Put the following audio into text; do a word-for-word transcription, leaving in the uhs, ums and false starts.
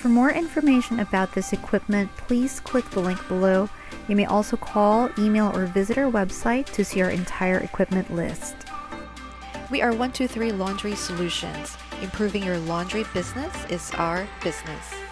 For more information about this equipment, please click the link below. You may also call, email, or visit our website to see our entire equipment list. We are one two three Laundry Solutions. Improving your laundry business is our business.